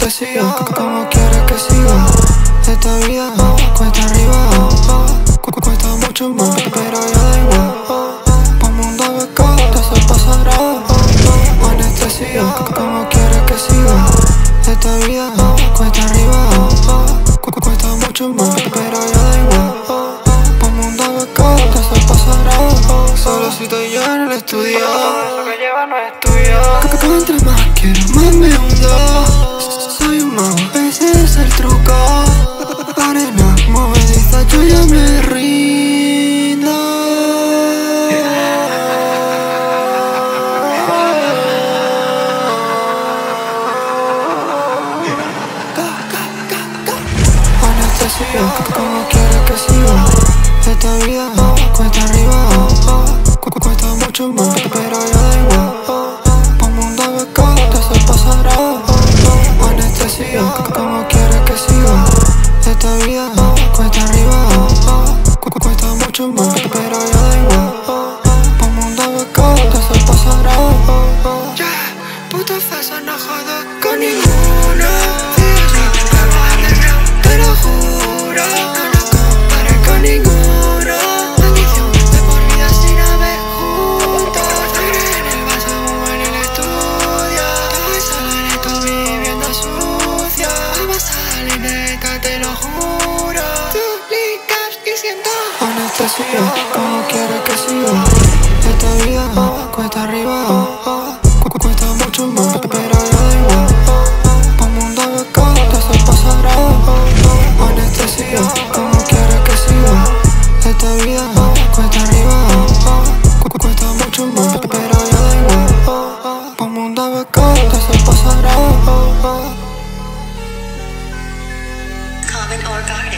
anestesia, ¿cómo quieres que siga? Esta vida cuesta arriba, cuesta mucho más, pero ya da igual. Pa' mundo beca, te se pasará. Anestesia, ¿cómo quieres que siga? Esta vida cuesta arriba, cuesta mucho más, pero ya da igual. Pa' mundo beca, te se pasará. Solo si estoy yo en el estudio, Lo que lleva no es tuyo. entre más quiero, más me hundo. Soy un mago, ese es el truco. Arena movediza, yo ya me rindo. Anestesia, ¿cómo quieres que siga? Esta vida cuesta arriba, cuesta mucho más, pero ya da igual. Pa' mundo beca, te se pasará. Anestesia, ¿cómo quieres que siga? Esta vida cuesta arriba, cuesta mucho más, pero ya da igual. Pa' mundo beca, te se pasará. Puta fesa, no jodas con ninguna. Te lo juro, no comparé con ninguna. Bendición de por vida sin haber juntos. Sangre en el vaso, humo en el estudio. Estoy sola en esto viviendo sucia. Vamos a salir de esta, te lo juro. Tú licas y siento anestesia, ¿cómo quieres que siga? Esta vida cuesta arriba, cuesta mucho más, pero ya da igual. Pa' mundo beca, te se pasará. Anestesia, ¿cómo quieres que siga? Esta vida cuesta arriba, cuesta mucho más, pero ya da igual. Pa' mundo beca, te se pasará. Common or garden.